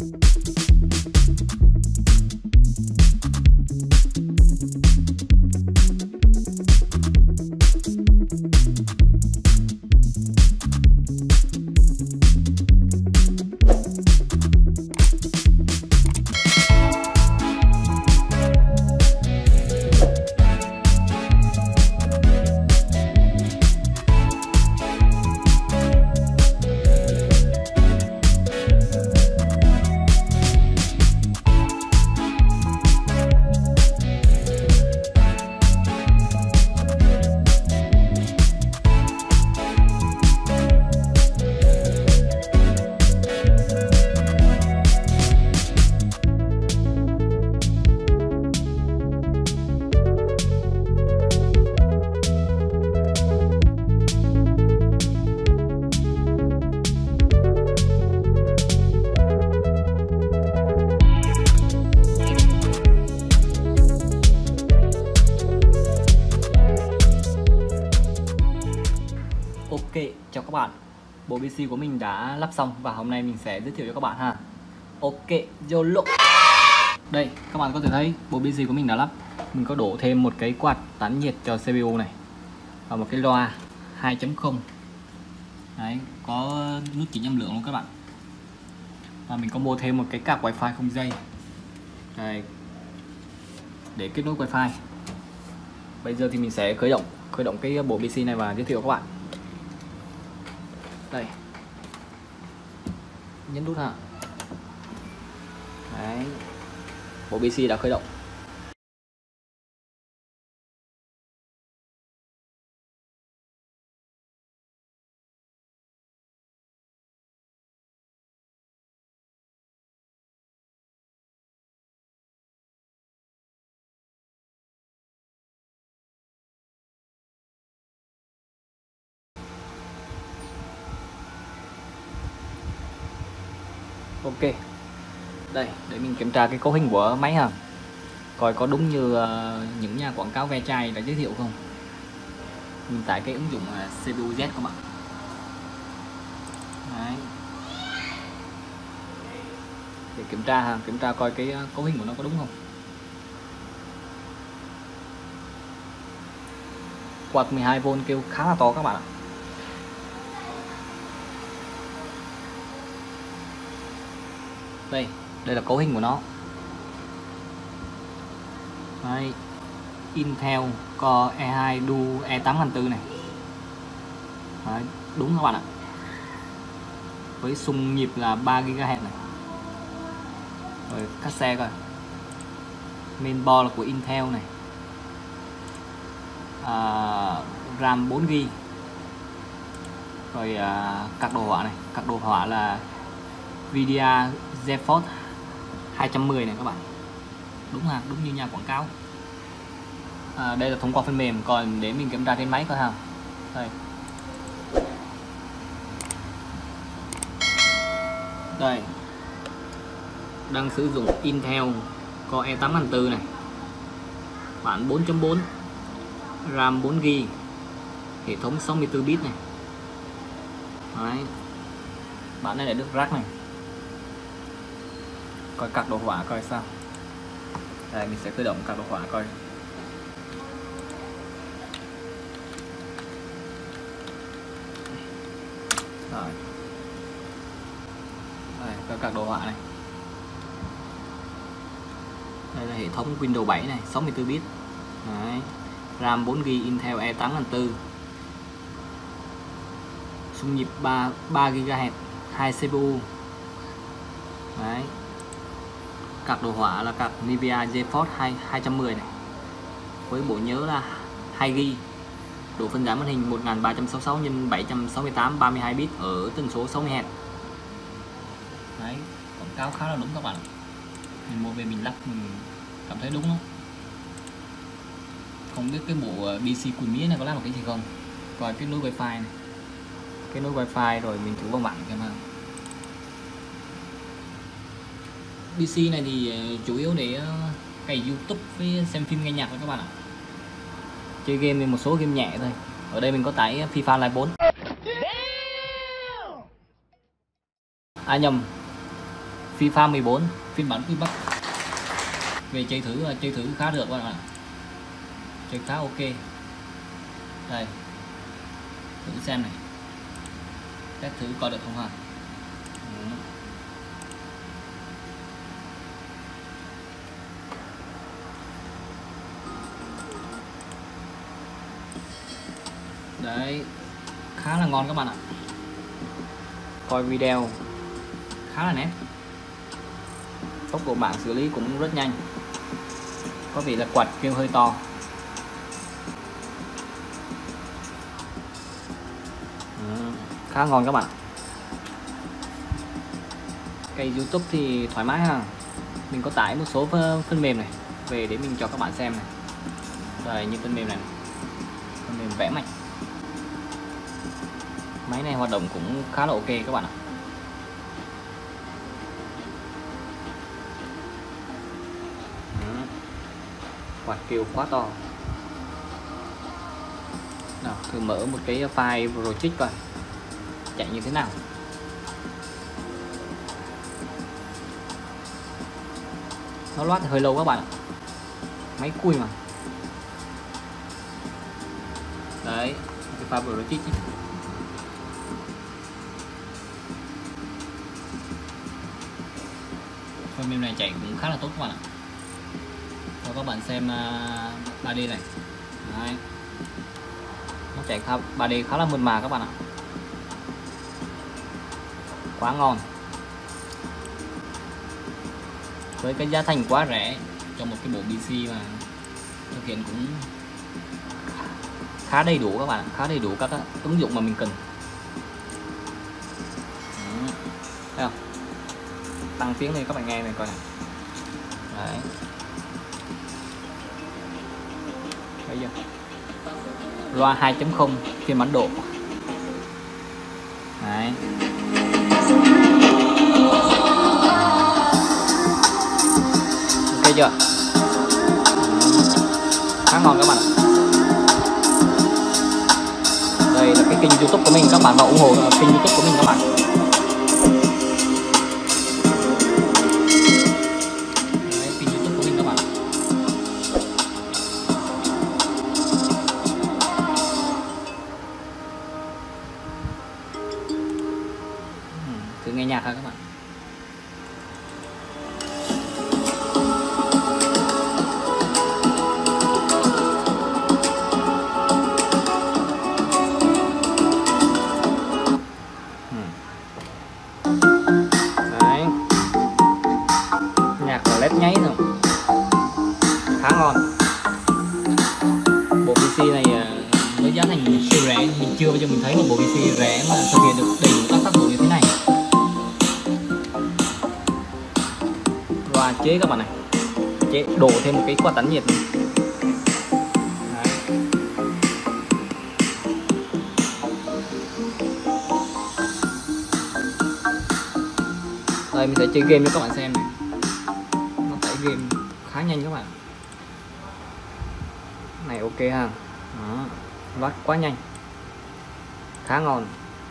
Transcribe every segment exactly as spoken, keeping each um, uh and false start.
Ok, chào các bạn. Bộ pê xê của mình đã lắp xong và hôm nay mình sẽ giới thiệu cho các bạn ha. Ok, YOLO. Đây, các bạn có thể thấy bộ pê xê của mình đã lắp. Mình có đổ thêm một cái quạt tán nhiệt cho xê pê u này và một cái loa hai chấm không. Đấy, có nút chỉnh âm lượng luôn các bạn. Và mình có mua thêm một cái cáp wifi không dây. Đây, để kết nối wifi. Bây giờ thì mình sẽ khởi động khởi động cái bộ pê xê này và giới thiệu các bạn. Đây, nhấn nút ha. Đấy, bộ pê xê đã khởi động. Ok, đây để mình kiểm tra cái cấu hình của máy ha, coi có đúng như uh, những nhà quảng cáo ve chai đã giới thiệu không. Mình tải cái ứng dụng uh, xê pê u Z các bạn. Đấy, để kiểm tra ha, kiểm tra coi cái uh, cấu hình của nó có đúng không. Quạt mười hai vôn kêu khá là to các bạn ạ. Đây, đây là cấu hình của nó. Đấy, Intel Core e hai Duo E tám nghìn bốn trăm này. Đấy, đúng các bạn ạ. Với xung nhịp là ba gi ga héc này. Rồi cắt xe coi. Mainboard là của Intel này. À, RAM bốn gi ga. Rồi à, các đồ họa này, các đồ họa là Nvidia GeForce hai trăm mười này các bạn. Đúng ha, đúng như nhà quảng cáo. À, đây là thông qua phần mềm, còn để mình kiểm tra trên máy coi ha. Đây. Đây. Đang sử dụng Intel Core E tám nghìn bốn trăm này. Bản bốn chấm bốn. RAM bốn gi ga. Hệ thống sáu mươi tư bit này. Đấy. Bản này là được rack này. Coi các đồ họa coi sao. Đây, mình sẽ khởi động các đồ họa coi. Rồi. Đây, coi các đồ họa này. Đây là hệ thống Windows bảy này, sáu mươi tư bit. Đấy. RAM bốn gi ga Intel E tám nghìn bốn trăm. Xung nhịp ba gi ga héc, hai xê pê u. Đấy. Các đồ họa là các Nvidia GeForce hai trăm mười này. Với bộ nhớ là hai gi ga. Độ phân giải màn hình một nghìn ba trăm sáu mươi sáu nhân bảy trăm sáu mươi tám, ba mươi hai bit ở tần số sáu mươi héc. Đấy, quảng cáo khá là đúng các bạn. Mình mua về mình lắp mình cảm thấy đúng không? Không biết cái bộ pê xê của mía này có làm được cái gì không? Coi cái nối wifi này. Cái nối wifi rồi mình thử vào mạng xem nào. pê xê này thì chủ yếu để cày YouTube với xem phim nghe nhạc thôi các bạn ạ. Chơi game thì một số game nhẹ thôi. Ở đây mình có tải FIFA Live bốn. À nhầm, FIFA mười bốn phiên bản Pipac. Về chơi thử chơi thử khá được các bạn ạ, chơi khá ok. Đây thử xem này, test thử coi được không hả. Đấy, khá là ngon các bạn ạ. Coi video khá là nét, tốc độ mạng xử lý cũng rất nhanh, có vị là quạt kêu hơi to. Ừ, khá ngon các bạn. Cái YouTube thì thoải mái ha, mình có tải một số phần mềm này về để mình cho các bạn xem này. Đây như phần mềm này, phần mềm vẽ mạch. Máy này hoạt động cũng khá là ok các bạn ạ. Ừ. Quạt kêu quá to. Nào thử mở một cái file project coi chạy như thế nào. Nó loát hơi lâu các bạn ạ, máy cùi mà. Đấy cái file project. Phần mềm này chạy cũng khá là tốt các bạn ạ. Cho các bạn xem uh, ba D này. Đấy. Nó chạy khá, ba D khá là mượt mà các bạn ạ. Quá ngon. Với cái giá thành quá rẻ cho một cái bộ pê xê mà thực hiện cũng khá đầy đủ các bạn, khá đầy đủ các ứng dụng mà mình cần. Ừ. Thấy không? Tăng tiếng lên các bạn nghe này coi này. Đấy. Thấy chưa? Loa hai chấm không phiên bản độ. Đấy. Ok chưa? Khá ngon các bạn ạ. Đây là cái kênh YouTube của mình, các bạn vào ủng hộ kênh YouTube của mình các bạn. Thử nghe nhạc ha các bạn. Đấy. Nhạc là led nháy rồi, khá ngon. Bộ pê xê này với giá thành siêu rẻ, mình chưa bao giờ mình thấy một bộ pê xê rẻ mà thực hiện được đầy đủ các tác vụ như thế này. Loa chế các bạn này, chế đổ thêm một cái quạt tản nhiệt này. Đấy. Đây mình sẽ chơi game cho các bạn xem này. Nó tải game khá nhanh các bạn. Này ok ha. Đó. Loát quá nhanh, khá ngon.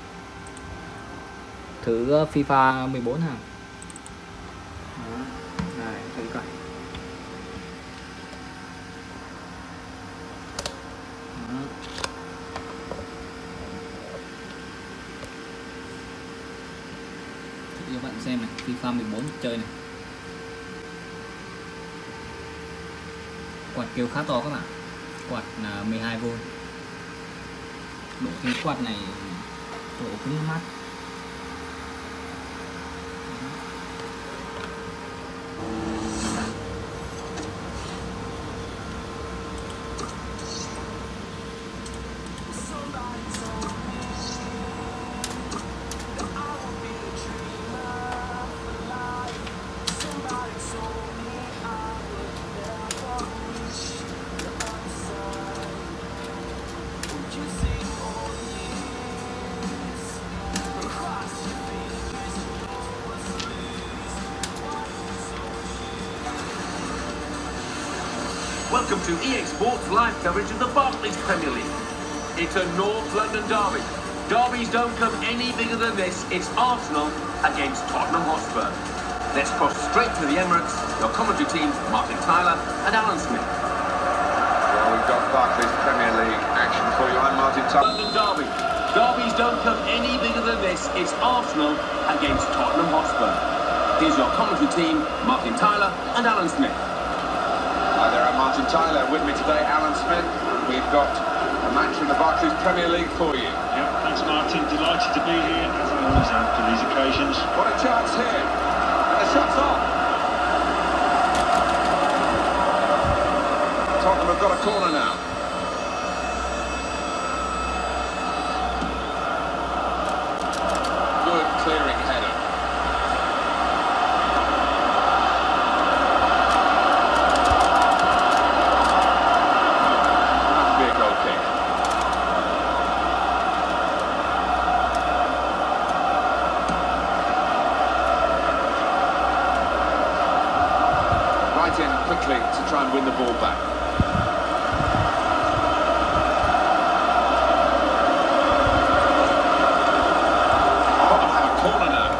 Thử FIFA mười bốn ha. Đó. Này thử coi. Đó. Thử cho bạn xem này, FIFA mười bốn chơi này. Quạt kêu khá to các bạn. Quạt là mười hai vôn. Độ cái quạt này độ cứng mát. Welcome to E A Sports live coverage of the Barclays Premier League. It's a North London derby. Derbies don't come any bigger than this. It's Arsenal against Tottenham Hotspur. Let's cross straight to the Emirates. Your commentary team, Martin Tyler and Alan Smith. Well, we've got Barclays Premier League action for you. I'm Martin Tyler. London derby. Derbies don't come any bigger than this. It's Arsenal against Tottenham Hotspur. Here's your commentary team, Martin Tyler and Alan Smith. Hi there, I'm Martin Tyler. With me today, Alan Smith. We've got a match in the Barclays Premier League for you. Yep, thanks Martin. Delighted to be here, as I always am for these occasions. What a chance here. And the shot's off. Tottenham have got a corner now. Good clearing header. Must be a goal kick. Right in quickly to try and win the ball back. Corner now.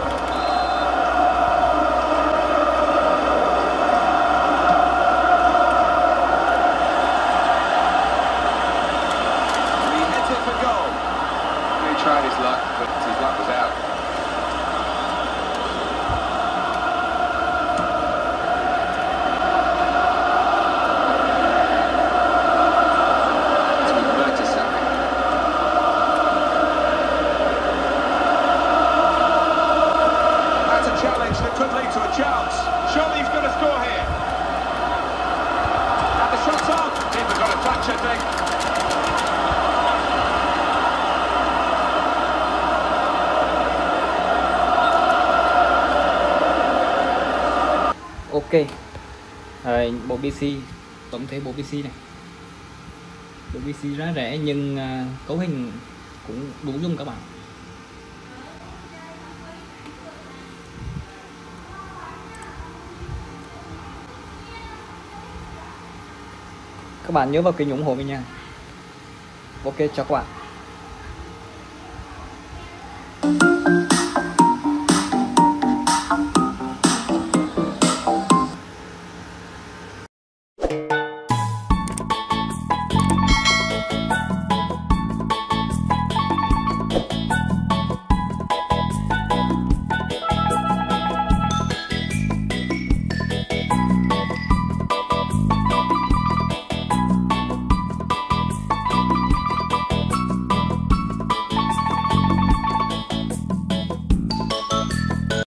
And he hits it for goal. He tried his luck, but his luck was out. As we Mertesacker. Challenge that could lead to a chance. Surely he's going to score here. And the shot's on. Keeper got a touch, I think. Ok, à, bộ pê xê, tổng thể bộ pê xê này, bộ pê xê giá rẻ nhưng uh, cấu hình cũng đủ dùng các bạn. Các bạn nhớ vào kênh ủng hộ mình nha. Ok, chào các bạn.